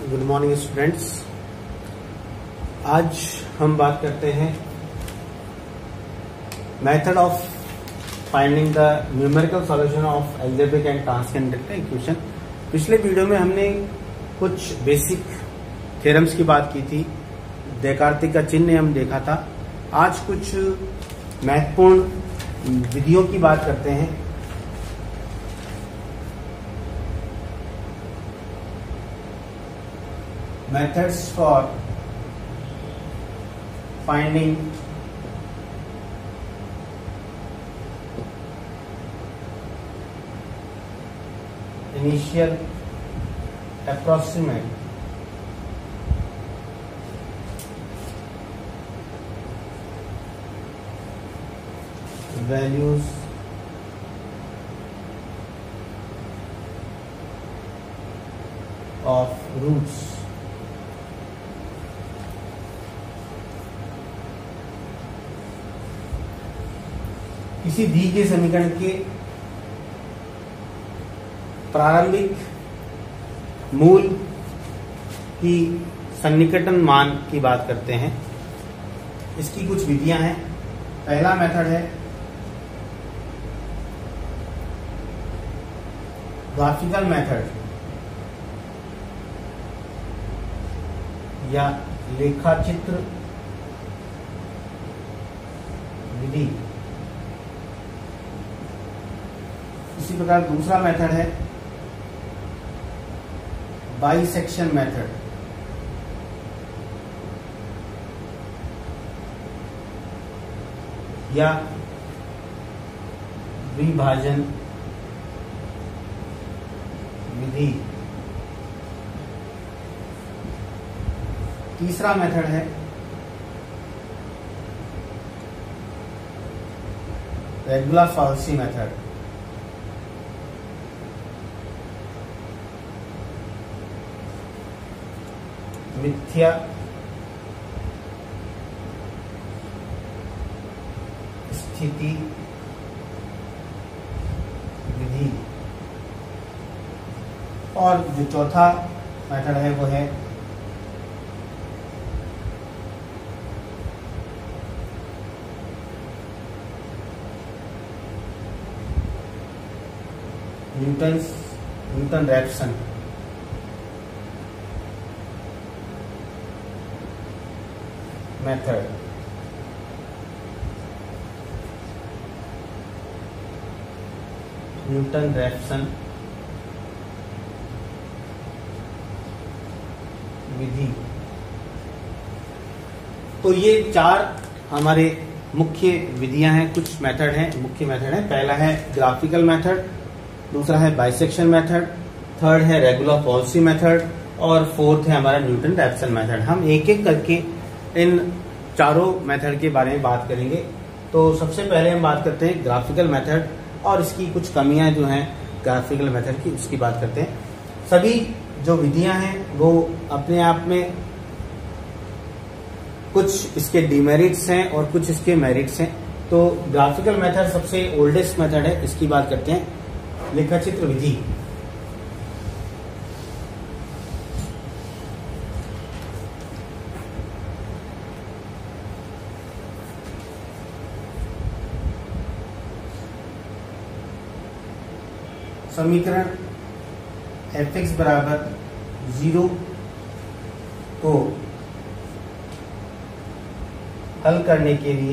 Good morning students. आज हम बात करते हैं method of finding the numerical solution of algebraic and transcendental equation. पिछले वीडियो में हमने कुछ बेसिक थ्योरम्स की बात की थी, देकार्तिक का चिन्ह हम देखा था। आज कुछ महत्वपूर्ण विधियों की बात करते हैं। Methods for finding initial approximate values of roots किसी दी के समीकरण के प्रारंभिक मूल की सन्निकटन मान की बात करते हैं। इसकी कुछ विधियां हैं। पहला मेथड है ग्राफिकल मेथड या लेखाचित्र विधि। इसी प्रकार दूसरा मेथड है बाइसेक्शन मेथड या विभाजन विधि। तीसरा मेथड है रेगुलर फॉल्सी मेथड। मिथ्या स्थिति विधि। और जो चौथा मेथड है वो है न्यूटन-रैप्सन मेथड। न्यूटन-रैप्सन विधि। तो ये चार हमारे मुख्य विधियां हैं, कुछ मेथड हैं, मुख्य मेथड है। पहला है ग्राफिकल मेथड, दूसरा है बाइसेक्शन मेथड, थर्ड है रेगुलर फॉल्सी मेथड और फोर्थ है हमारा न्यूटन-रैप्सन मेथड। हम एक एक करके इन चारों मेथड के बारे में बात करेंगे। तो सबसे पहले हम बात करते हैं ग्राफिकल मेथड और इसकी कुछ कमियां जो हैं ग्राफिकल मेथड की, उसकी बात करते हैं। सभी जो विधियां हैं वो अपने आप में कुछ इसके डिमेरिट्स हैं और कुछ इसके मेरिट्स हैं। तो ग्राफिकल मेथड सबसे ओल्डेस्ट मेथड है, इसकी बात करते हैं। लेखाचित्र विधि। समीकरण f(x) बराबर 0 को हल करने के लिए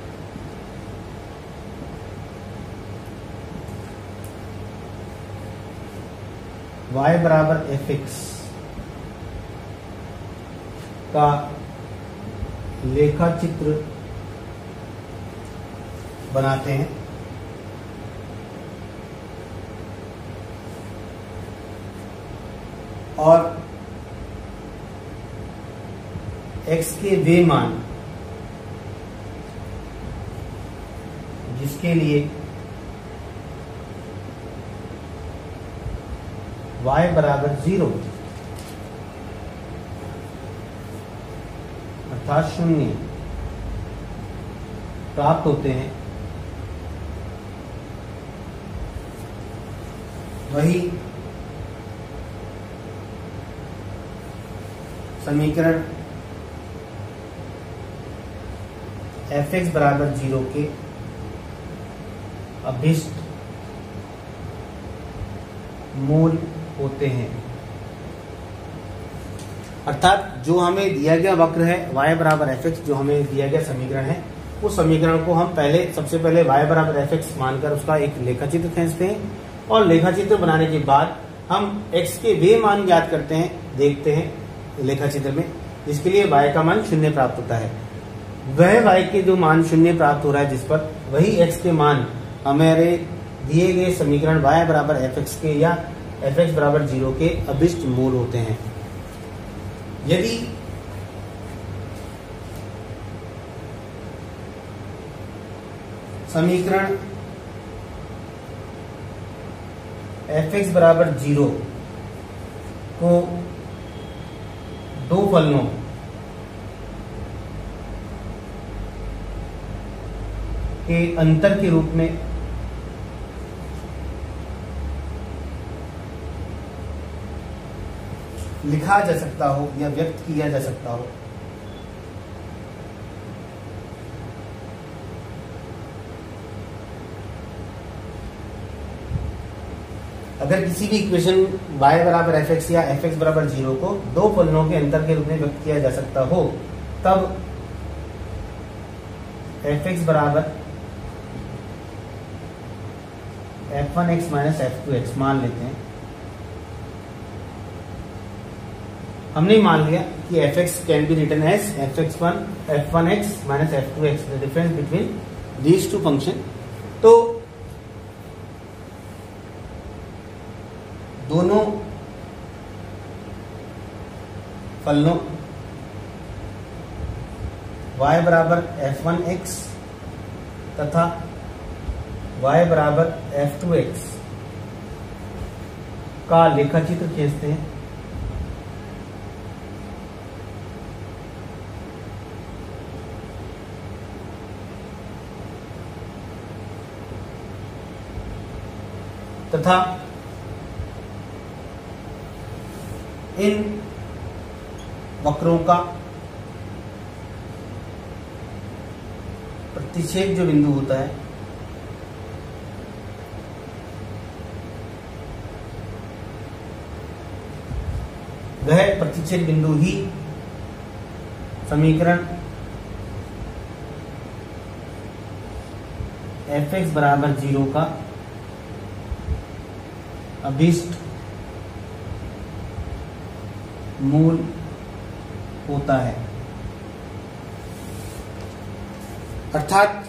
y बराबर f(x) का लेखाचित्र बनाते हैं। और x के वे मान जिसके लिए y बराबर 0 अर्थात 0 प्राप्त होते हैं, वही समीकरण fx बराबर 0 के अभिष्ट मूल होते हैं। अर्थात जो हमें दिया गया वक्र है y बराबर fx, जो हमें दिया गया समीकरण है, उस समीकरण को हम सबसे पहले y बराबर fx मानकर उसका एक लेखाचित्र खींचते हैं और लेखाचित्र बनाने के बाद हम x के वे मान ज्ञात करते हैं, देखते हैं लेखाचित्र में, जिसके लिए y का मान 0 प्राप्त होता है। वह y के जो मान 0 प्राप्त हो रहा है जिस पर, वही x के मान हमारे दिए गए समीकरण y बराबर fx के या fx बराबर 0 के अभिष्ट मूल होते हैं। यदि समीकरण fx बराबर 0 को दो फलनों के अंतर के रूप में लिखा जा सकता हो या व्यक्त किया जा सकता हो, अगर किसी भी इक्वेशन y बराबर fx या fx बराबर 0 को दो फलनों के अंतर के रूप में व्यक्त किया जा सकता हो, तब fx बराबर f1x माइनस f2x मान लेते हैं। हमने मान लिया कि fx can be written as f1x minus f2x, the difference between these two function. तो दोनों फलनों y बराबर f1x तथा y बराबर f2x का लेखाचित्र खींचते हैं। तथा इन वक्रों का प्रतिच्छेद जो बिंदु होता है वह प्रतिच्छेद बिंदु ही समीकरण fx बराबर 0 का अभिष्ट मूल होता है। अर्थात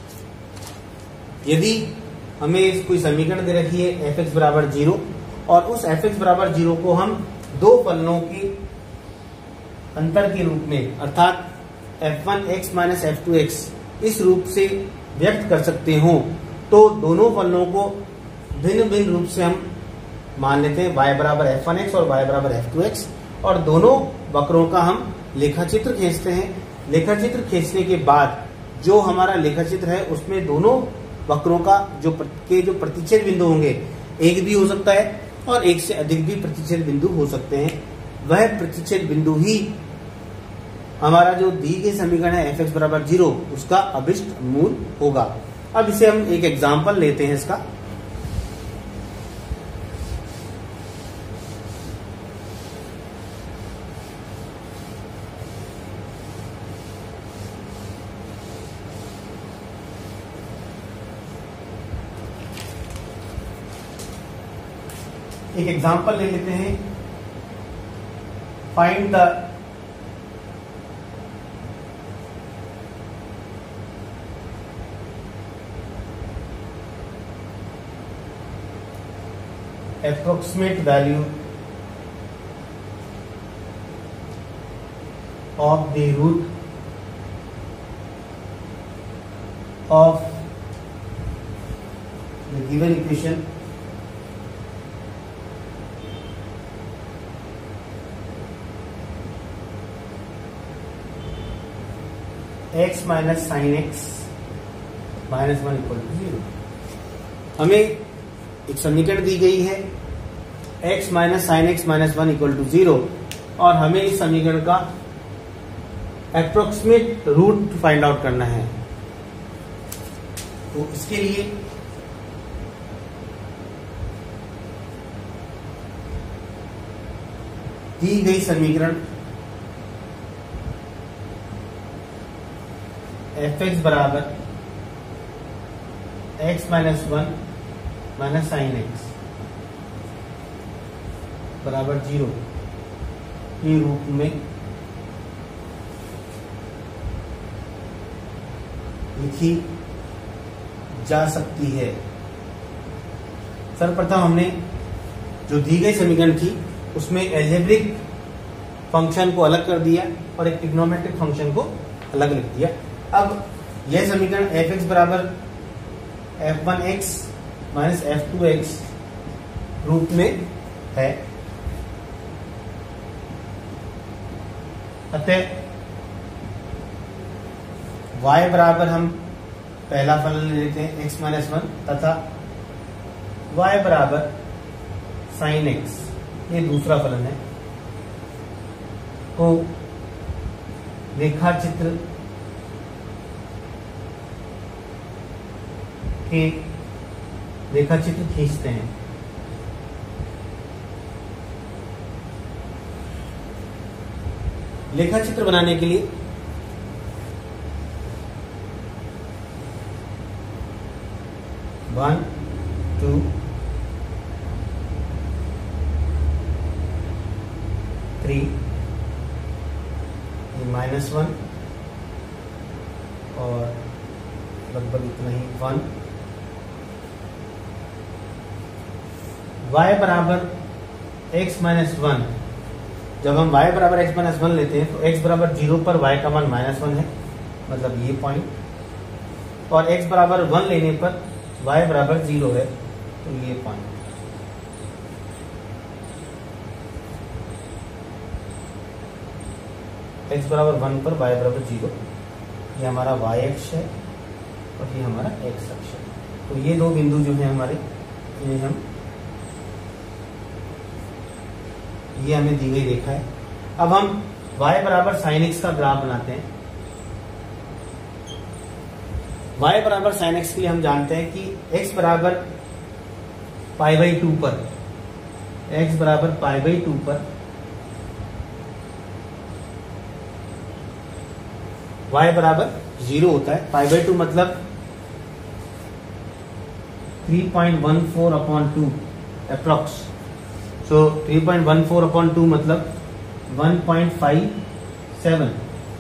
यदि हमें कोई समीकरण दे रखी है fx बराबर 0 और उस fx बराबर 0 को हम दो फलनों के अंतर के रूप में, अर्थात f1x माइनस f2x इस रूप से व्यक्त कर सकते हो, तो दोनों फलनों को भिन्न भिन्न रूप से हम मान लेते हैं, y बराबर f1x और y बराबर f2x, और दोनों वक्रों का हम लेखाचित्र खींचते हैं। लेखाचित्र खींचने के बाद जो हमारा लेखाचित्र है उसमें दोनों वक्रों का जो प्रतिच्छेद बिंदु होंगे, एक भी हो सकता है और एक से अधिक भी प्रतिच्छेद बिंदु हो सकते हैं, वह प्रतिच्छेद बिंदु ही हमारा जो दी गई समीकरण है fx बराबर 0 उसका अभिष्ट मूल होगा। अब इसे हम एक एग्जाम्पल लेते हैं इसका। एक एग्जाम्पल ले लेते हैं। Find the approximate value of the root of the given equation x minus sine x minus 1 equal to 0। हमें एक समीकरण दी गई है x minus sine x minus 1 equal to 0, और हमें इस समीकरण का अप्रोक्सीमेट रूट फाइंड आउट करना है। तो इसके लिए दी गई समीकरण f(x) बराबर x minus 1 minus sine x बराबर 0 के रूप में लिखी जा सकती है। सर्वप्रथम हमने जो दी गई समीकरण थी उसमें एल्जेब्रिक फंक्शन को अलग कर दिया और एक ट्रिग्नोमेट्रिक फंक्शन को अलग लिख दिया। अब यह समीकरण f(x) बराबर f1x माइनस f2x रूप में है। अतः y बराबर हम पहला फलन ले लेते हैं x माइनस 1 तथा y बराबर साइन x, ये दूसरा फलन है। तो रेखाचित्र खींचते हैं। रेखाचित्र बनाने के लिए वन टू थ्री -1 और लगभग इतना ही 1 y बराबर x माइनस 1। जब हम y बराबर x माइनस 1 लेते हैं तो x बराबर 0 पर y का मान -1 है, मतलब ये पॉइंट, और x बराबर 1 लेने पर y बराबर 0 है, तो ये पॉइंट। x बराबर 1 पर y बराबर 0, ये हमारा y अक्ष है और ये हमारा x अक्ष है। तो ये दो बिंदु जो है हमारे, ये हमें दी गई रेखा है। अब हम y बराबर साइन x का ग्राफ बनाते हैं। y बराबर साइन x के लिए हम जानते हैं कि x बराबर π/2 पर, x बराबर π/2 पर y बराबर 0 होता है। π/2 मतलब 3.14/2 अप्रॉक्स। सो 3.14/2 मतलब 1.57।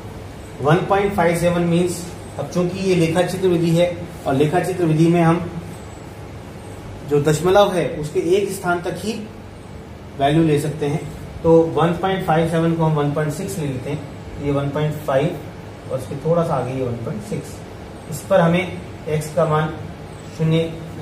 1.57 मीन्स, अब चूंकि ये लेखाचित्र विधि है और लेखाचित्र विधि में हम जो दशमलव है उसके एक स्थान तक ही वैल्यू ले सकते हैं। तो 1.57 को हम 1.6 ले लेते हैं, ये 1.5 और इसके थोड़ा सा आगे ये 1.6। इस पर हमें x का मान 0,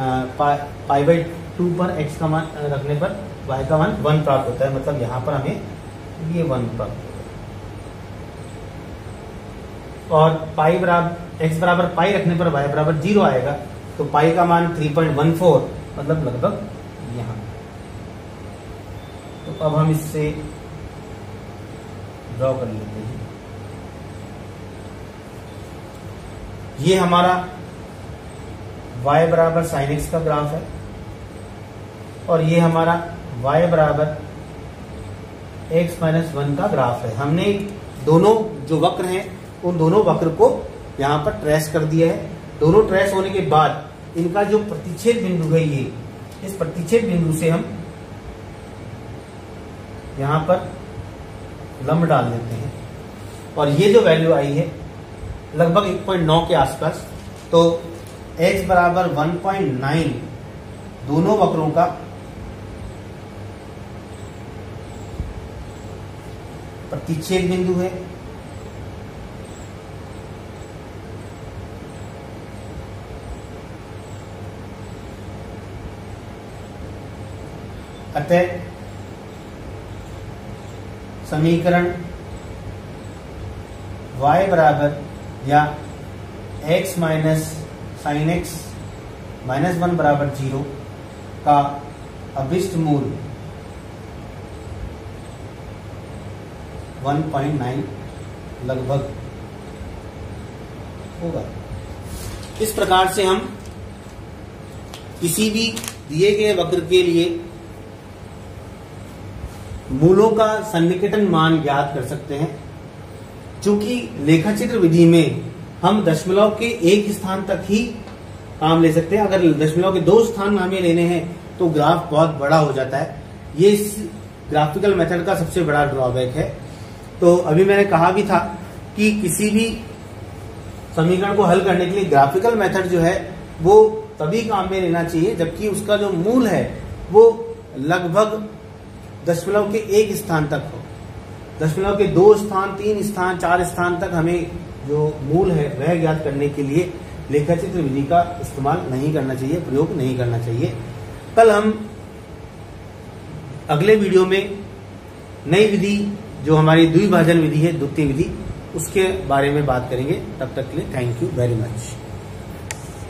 π/2 पर x का मान रखने पर y का मान 1 प्राप्त होता है, मतलब यहाँ पर हमें ये 1 प्राप्त होता है। और x बराबर पाई रखने पर y बराबर 0 आएगा, तो पाई का मान 3.14, मतलब लगभग यहाँ। तो अब हम इससे ड्रॉ कर लेते हैं। ये हमारा y बराबर साइन x का ग्राफ है और ये हमारा y बराबर x माइनस 1 का ग्राफ है। हमने दोनों जो वक्र हैं उन दोनों वक्र को यहाँ पर ट्रेस कर दिया है। दोनों ट्रेस होने के बाद इनका जो प्रतिच्छेद बिंदु है, ये इस प्रतिच्छेद बिंदु से हम यहाँ पर लंब डाल देते हैं और ये जो वैल्यू आई है लगभग 1.9 के आसपास। तो x बराबर 1.9 दोनों वक्रों का प्रतिच्छेद बिंदु है। अतः समीकरण y बराबर या x minus sine x minus 1 बराबर 0 का अभिष्ट मूल 1.9 लगभग होगा। इस प्रकार से हम किसी भी दिए गए वक्र के लिए मूलों का सन्निकटन मान ज्ञात कर सकते हैं। चूंकि लेखाचित्र विधि में हम दशमलव के एक स्थान तक ही काम ले सकते हैं, अगर दशमलव के 2 स्थान हमें लेने हैं तो ग्राफ बहुत बड़ा हो जाता है। ये इस ग्राफिकल मेथड का सबसे बड़ा ड्रॉबैक है। तो अभी मैंने कहा भी था कि किसी भी समीकरण को हल करने के लिए ग्राफिकल मेथड जो है वो तभी काम में लेना चाहिए जबकि उसका जो मूल है वो लगभग दशमलव के 1 स्थान तक हो। दशमलव के 2 स्थान, 3 स्थान, 4 स्थान तक हमें जो मूल है वह ज्ञात करने के लिए लेखाचित्र विधि का इस्तेमाल नहीं करना चाहिए, प्रयोग नहीं करना चाहिए। कल हम अगले वीडियो में नई विधि जो हमारी द्विभाजन विधि है, द्वितीय विधि, उसके बारे में बात करेंगे। तब तक के लिए थैंक यू वेरी मच।